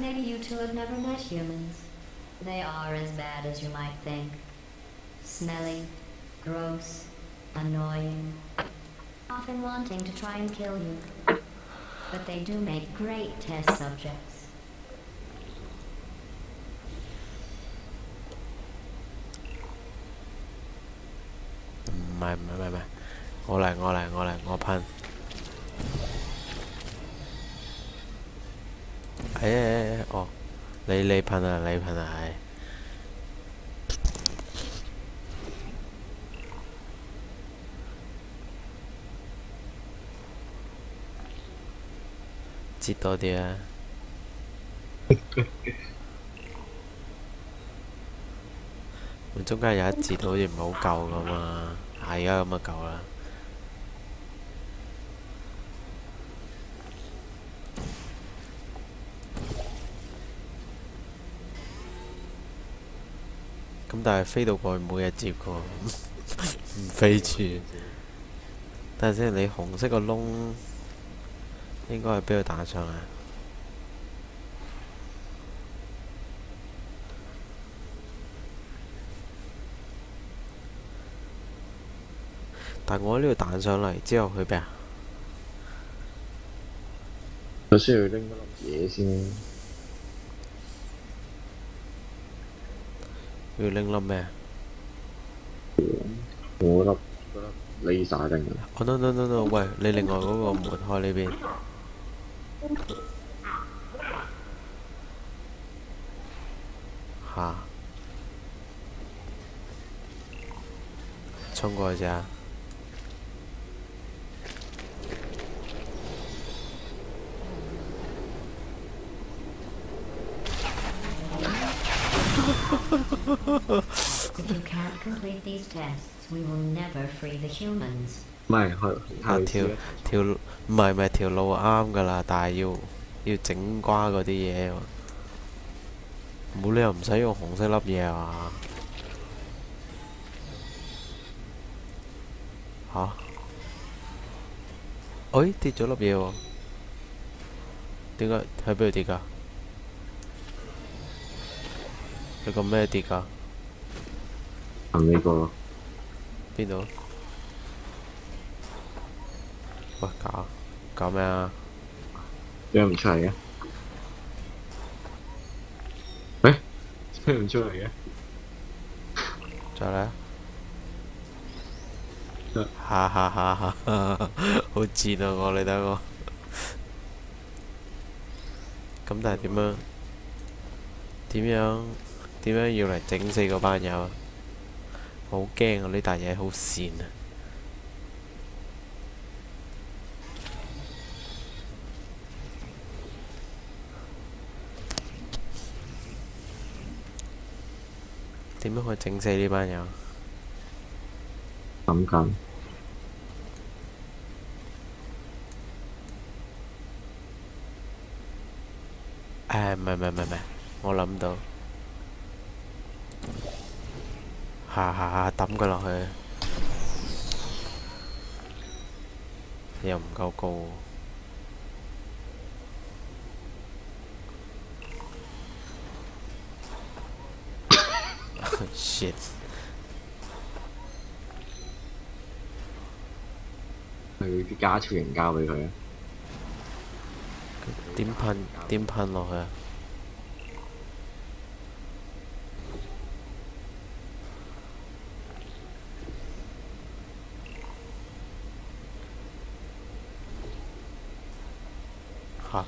Maybe you two have never met humans. They are as bad as you might think. Smelly, gross, annoying, often wanting to try and kill you. But they do make great test subjects. Ngồi噴。哦，你噴啊，係。截多啲啊！中間有一截好似唔係好夠咁嘛，而家咁就夠啦。咁但係飛到過去冇嘢接㗎喎，唔飛住。等陣先，你紅色個窿應該係俾佢彈上嚟。但我呢度彈上嚟之後去邊啊？ 我需要拎嗰粒嘢先。 要拎粒咩？ 嗰粒 laser 定嘅。 哦 no，喂，你另外嗰個門開呢邊。嚇！衝過去啫。 If you can't complete these tests, we will never free the humans. 唔係，條唔係條路啱㗎啦，但係要整瓜嗰啲嘢喎，冇理由唔使用紅色粒嘢啊！嚇！哎，跌咗粒嘢喎，點解喺邊度跌㗎？你個咩跌㗎？ 行呢個咯。 邊度？喂，搞咩啊？ 張唔出嚟嘅。誒，張唔出嚟嘅。 再嚟啊！哈，好賤啊我，你睇我。咁但係點樣要嚟整死嗰班友啊？好驚啊！呢笪嘢好跣啊！點樣去整死呢班友？ 諗緊。 唔係，我諗到。抌佢落去，又唔夠高喎。shit！ 係啲加超型交俾佢啊！ 點噴落去啊？嚇！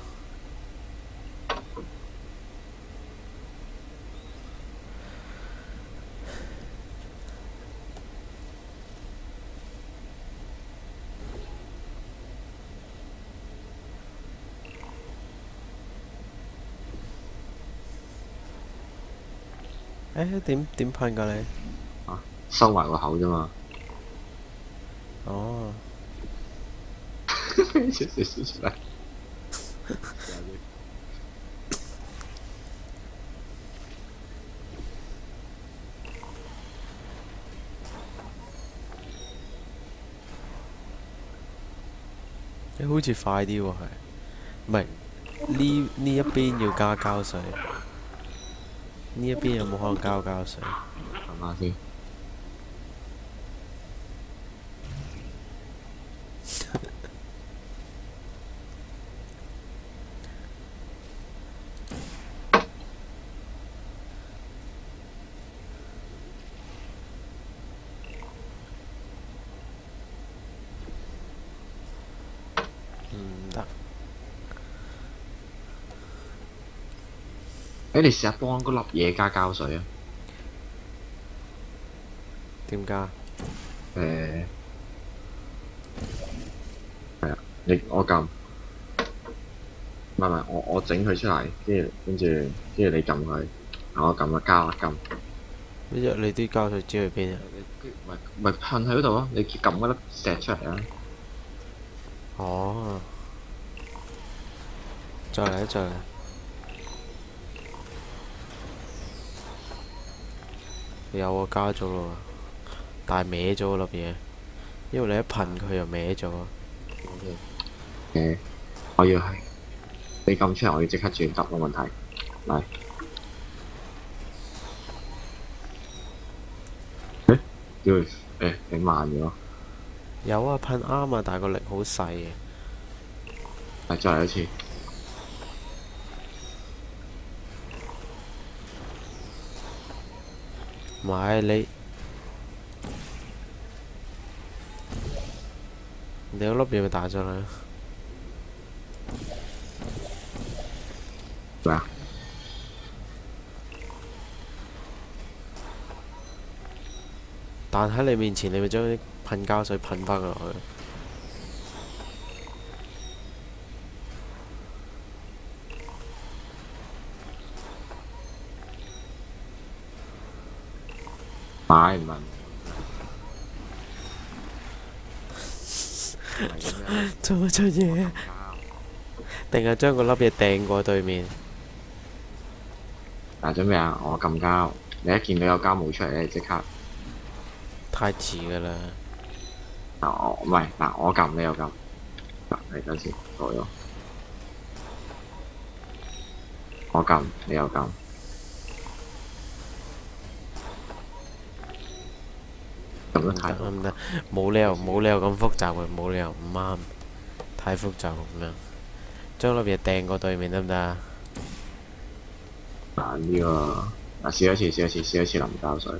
點噴㗎你？ 啊，收埋個口啫嘛。 哦。 少少出嚟。 好似快啲喎，係，唔係呢一邊要加膠水，呢一邊有冇可能加膠水？ 諗下先。 唔得， 你試下幫嗰粒嘢加膠水啊！ 點加？ 係啊，我撳，唔係我整佢出嚟，跟住你撳佢，我撳啊加啊撳。 呢隻你啲膠水知去邊啊？ 咪噴喺嗰度咯，你撳嗰粒石出嚟啊！ 哦，再嚟再嚟，有啊加咗咯，但係歪咗粒嘢，因為你一噴佢又歪咗。 我要係你撳出嚟，我要即刻轉得冇問題。嚟，你慢咗。 有啊，噴啱啊，但係個力好細嘅。 嚟再嚟一次。 唔係你嗰粒嘢咪打咗啦？ 咩啊？ 但喺你面前，你咪將啲噴膠水噴翻佢落去。 買唔係做乜出嘢？定係將個粒嘢掟過對面？ 嗱，準備啊！我撳膠，你一見到有膠冒出嚟，你即刻太遲㗎啦！ 我唔係嗱，我撳你又撳。嗱，你等先，過咗。我撳你又撳。撳得太多。 唔得，冇理由咁複雜嘅，冇理由唔啱，太複雜咁樣。將粒嘢掟過對面得唔得啊？ 難啲喎。嗱，試一次淋膠水。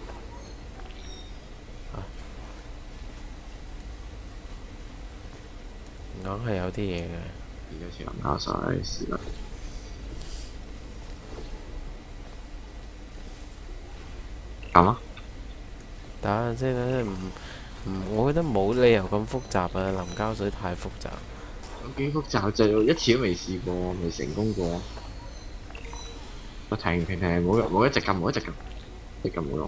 硬係有啲嘢嘅。 試一次淋膠水，試啦。撳啊！ 等陣先，我覺得冇理由咁複雜啊！淋膠水太複雜。 有幾複雜就一次都未試過，未成功過。我停，冇一直撳，一直撳冇用。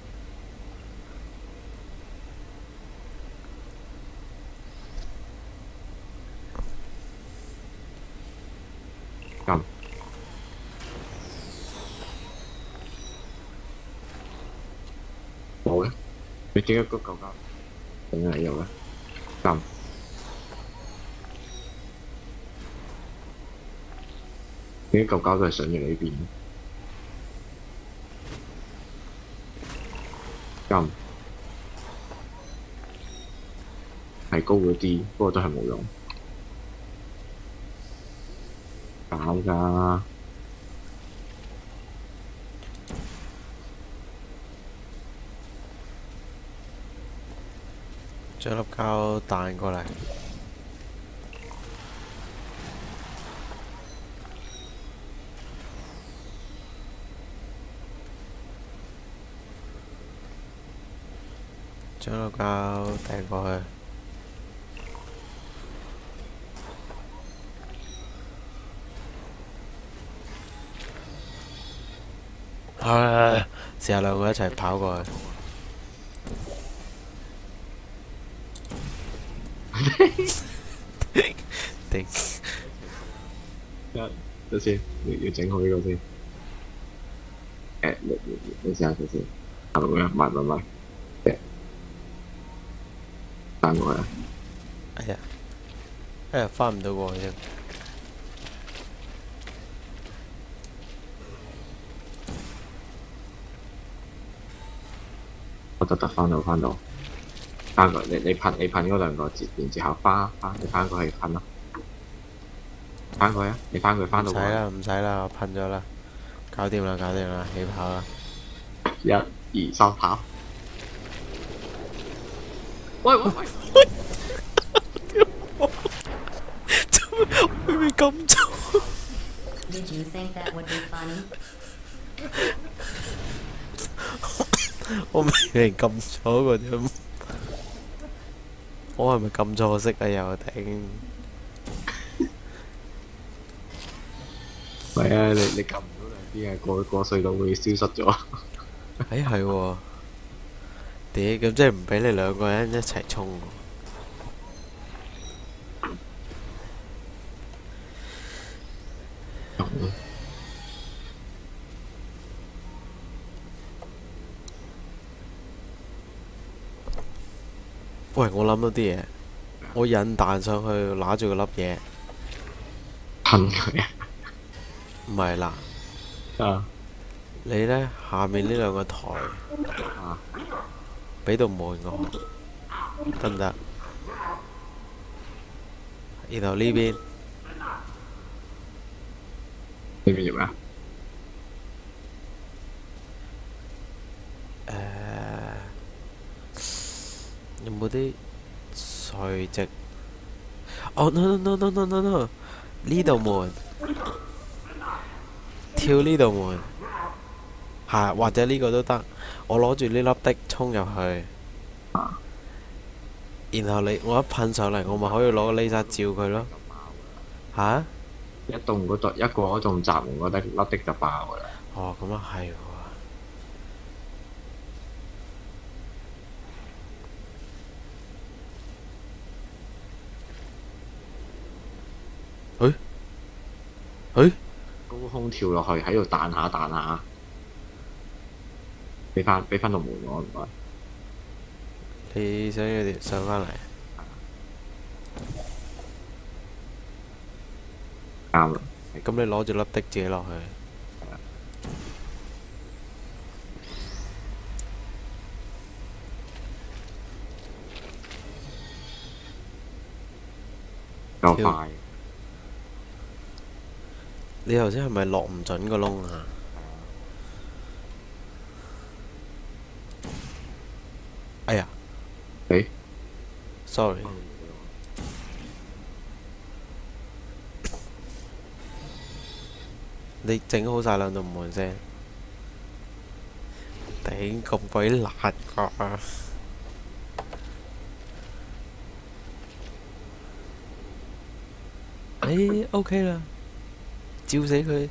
撳。冇嘅，你點解嗰嚿膠整喺度咧？撳。點解嚿膠都係上嚟呢邊？撳。係高咗啲，不過都係冇用。搞㗎。 將粒膠彈過嚟。將粒膠掟過去。試下兩個一齊跑過去。頂！ 等先，要整好呢個先。你試下佢先。係咪啊？唔係。彈過去啊！ 哎呀，翻唔到過去添。 得翻到，翻過你噴嗰兩個字，然之後你翻過去噴咯，翻過去啊！你翻到過唔使啦，唔使啦，我噴咗啦，搞掂啦，起跑啦！ 1、2、3跑！喂！ 會唔會咁做？ Did you think that would be funny? 我明明撳咗個啫，我係咪撳錯色啊？又頂！ 唔係啊，你撳唔到兩邊啊，過隧道會消失咗。 係喎，屌咁即係唔俾你兩個人一齊衝喎。喂，我諗到啲嘢，我引彈上去，揦住個粒嘢， 噴佢啊！ 唔係啦， 啊你呢，下面呢兩個台， 啊！ 俾道門我，得唔得？然後呢邊， 呢邊做咩啊？ 有冇啲垂直？哦，no！ 呢道門，跳呢道門，係或者呢個都得。我攞住呢粒的衝入去，然後我一噴上嚟，我咪可以攞個 laser 照佢咯。嚇？ 一過嗰棟閘門嗰粒的就爆㗎啦。 哦，咁啊係喎。 高空跳落去喺度彈下，俾翻道門我唔該。 你想要上返嚟？ 啱啦。 咁你攞住粒的自己落去。 夠快。 你頭先係咪落唔準個窿啊？哎呀！sorry，你整好晒兩道門先。頂咁鬼辣㗎！OK 啦。照死佢！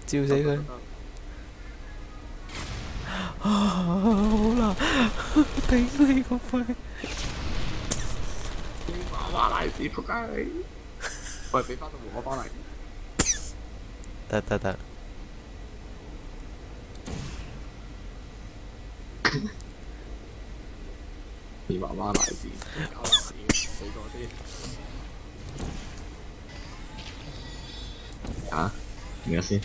好啦，頂你個肺！ 哇！賴屎仆街你！喂，俾翻道門我翻嚟。 得。 你媽媽賴屎！死多啲。啊？而家先。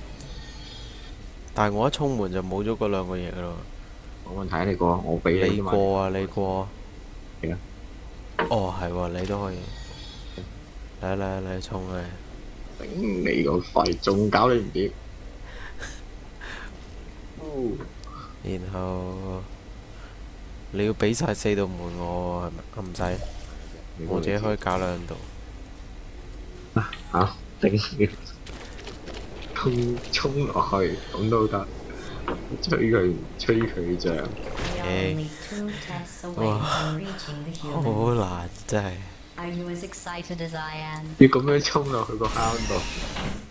但係我一衝門就冇咗嗰兩個嘢㗎咯。 冇問題，你過，我俾你。 你過啊！你過。 係啊。 哦，係喎，你都可以。嚟衝嚟！ 頂你個肺，仲搞你唔掂。 然後你要俾晒4道門我係咪？唔使，我自己可以搞2道。 嚇！頂你！衝落去咁都得，吹佢脹。 哇！好難真係。 Are you as excited as I am? 要咁樣衝落去個坑度。